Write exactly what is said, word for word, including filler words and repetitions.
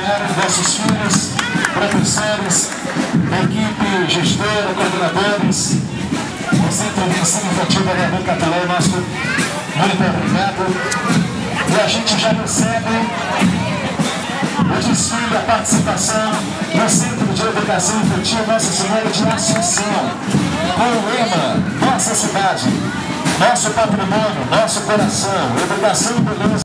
acompanharem nossos filhos, professores, equipe, gestora, coordenadores, o Centro de Ensino Infantil da Leandro Catulé, nosso muito obrigado. E a gente já recebe o desfile, a participação no Centro de Educação Infantil Nossa Senhora de Assunção, com o lema Nossa Cidade, nosso patrimônio, nosso coração, educação e beleza.